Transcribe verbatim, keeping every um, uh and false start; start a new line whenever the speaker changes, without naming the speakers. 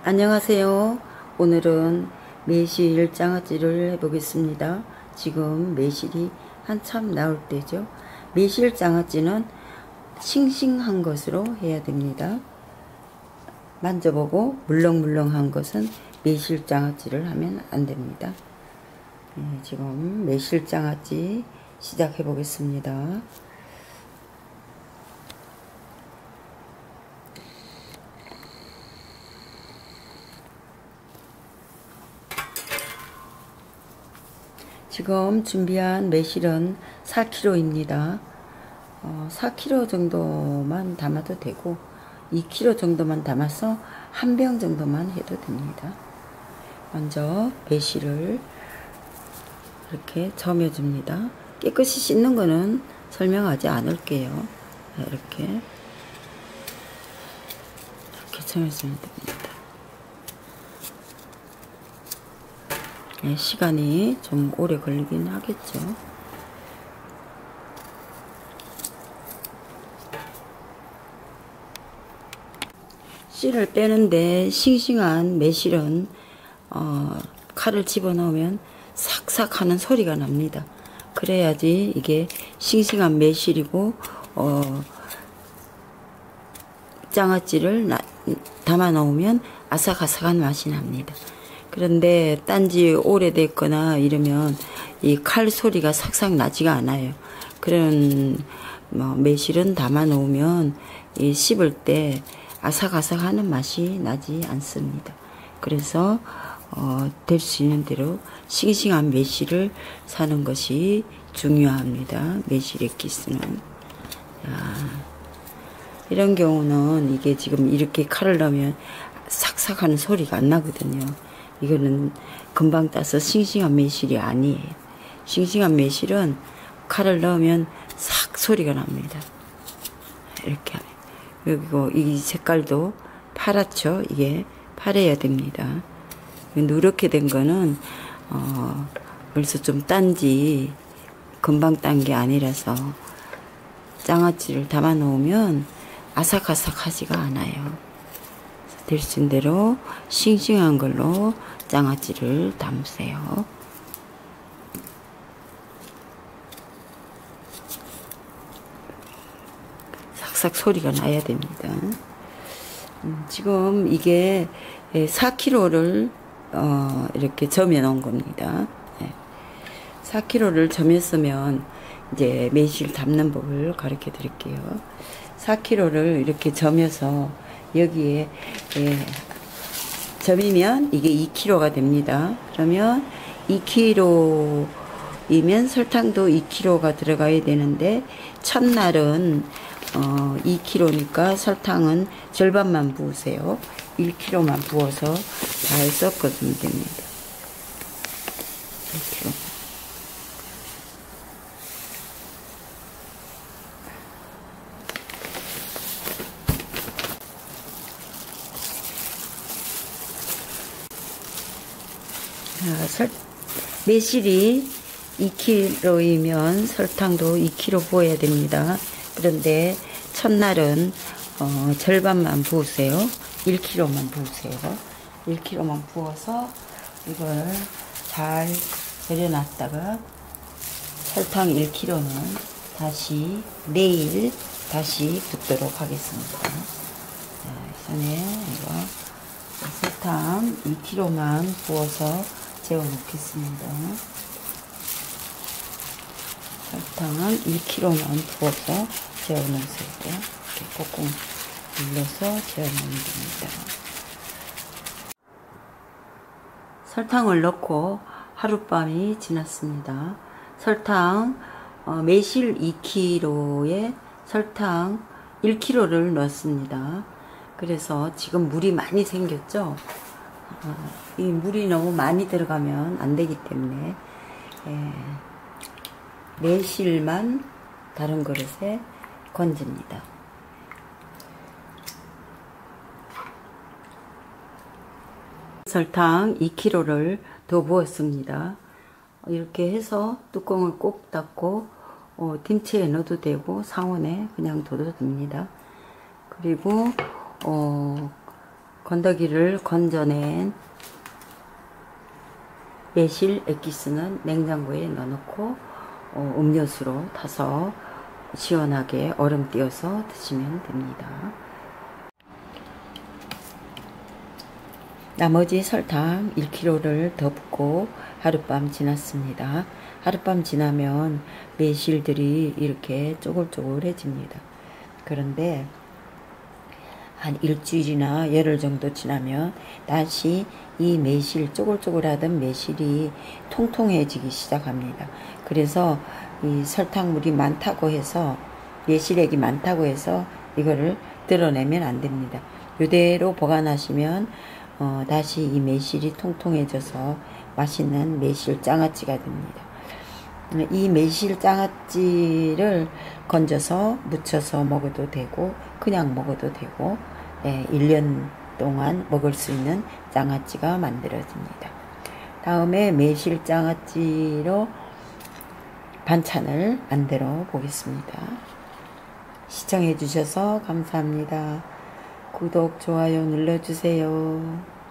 안녕하세요. 오늘은 매실 장아찌를 해보겠습니다. 지금 매실이 한참 나올 때죠. 매실 장아찌는 싱싱한 것으로 해야 됩니다. 만져보고 물렁물렁한 것은 매실 장아찌를 하면 안 됩니다. 네, 지금 매실 장아찌 시작해 보겠습니다. 지금 준비한 매실은 사 킬로그램입니다. 어, 사 킬로그램 정도만 담아도 되고 이 킬로그램 정도만 담아서 한 병 정도만 해도 됩니다. 먼저 매실을 이렇게 저며줍니다. 깨끗이 씻는 거는 설명하지 않을게요. 이렇게 이렇게 저며주면 됩니다. 네, 시간이 좀 오래 걸리긴 하겠죠. 씨를 빼는데 싱싱한 매실은 어, 칼을 집어넣으면 삭삭 하는 소리가 납니다. 그래야지 이게 싱싱한 매실이고 어, 장아찌를 나, 담아 놓으면 아삭아삭한 맛이 납니다. 그런데 딴지 오래됐거나 이러면 이 칼 소리가 삭삭 나지가 않아요. 그런 뭐 매실은 담아 놓으면 이 씹을 때 아삭아삭하는 맛이 나지 않습니다. 그래서 어, 될 수 있는 대로 싱싱한 매실을 사는 것이 중요합니다. 매실 액기스는. 자, 이런 경우는 이게 지금 이렇게 칼을 넣으면 삭삭하는 소리가 안 나거든요. 이거는 금방 따서 싱싱한 매실이 아니에요. 싱싱한 매실은 칼을 넣으면 싹 소리가 납니다. 이렇게. 그리고 이 색깔도 파랗죠. 이게 파래야 됩니다. 누렇게 된 거는 어, 벌써 좀 딴지 금방 딴 게 아니라서 장아찌를 담아 놓으면 아삭아삭하지가 않아요. 될 수 있는 대로 싱싱한 걸로 장아찌를 담으세요. 삭삭 소리가 나야 됩니다. 음, 지금 이게 사 킬로그램를 어, 이렇게 점여 놓은 겁니다. 네. 사 킬로그램를 점였으면 이제 매실 담는 법을 가르쳐 드릴게요. 사 킬로그램를 이렇게 점여서 여기에 예, 점이면 이게 이 킬로그램가 됩니다. 그러면 이 킬로그램이면 설탕도 이 킬로그램가 들어가야 되는데 첫날은 어, 이 킬로그램니까 설탕은 절반만 부으세요. 일 킬로그램만 부어서 잘 섞어주면 됩니다. 일 킬로그램. 자, 설, 매실이 이 킬로그램이면 설탕도 이 킬로그램 부어야 됩니다. 그런데 첫날은 어, 절반만 부으세요. 일 킬로그램만 부으세요. 일 킬로그램만 부어서 이걸 잘 절여놨다가 설탕 일 킬로그램는 다시 내일 다시 붓도록 하겠습니다. 자, 전에 이거 설탕 이 킬로그램만 부어서 재워 놓겠습니다. 설탕은 일 킬로그램만 부어서 재워 놓으세요. 이렇게 꾹꾹 눌러서 재워 놓으면 됩니다. 설탕을 넣고 하룻밤이 지났습니다. 설탕 어, 매실 이 킬로그램에 설탕 일 킬로그램를 넣었습니다. 그래서 지금 물이 많이 생겼죠. 어, 이 물이 너무 많이 들어가면 안 되기 때문에 예, 매실만 다른 그릇에 건집니다. 설탕 이 킬로그램를 더 부었습니다. 이렇게 해서 뚜껑을 꼭 닫고 어, 김치에 넣어도 되고 상온에 그냥 둬도 됩니다. 그리고 어, 건더기를 건져낸 매실 액기스는 냉장고에 넣어놓고 어, 음료수로 타서 시원하게 얼음 띄어서 드시면 됩니다. 나머지 설탕 일 킬로그램를 더 붓고 하룻밤 지났습니다. 하룻밤 지나면 매실들이 이렇게 쪼글쪼글해집니다. 그런데 한 일주일이나 열흘 정도 지나면 다시 이 매실, 쪼글쪼글하던 매실이 통통해지기 시작합니다. 그래서 이 설탕물이 많다고 해서, 매실액이 많다고 해서 이거를 드러내면 안 됩니다. 이대로 보관하시면 어, 다시 이 매실이 통통해져서 맛있는 매실 장아찌가 됩니다. 이 매실 장아찌를 건져서 무쳐서 먹어도 되고 그냥 먹어도 되고 예, 일 년 동안 먹을 수 있는 장아찌가 만들어집니다. 다음에 매실 장아찌로 반찬을 만들어 보겠습니다. 시청해 주셔서 감사합니다. 구독, 좋아요 눌러주세요.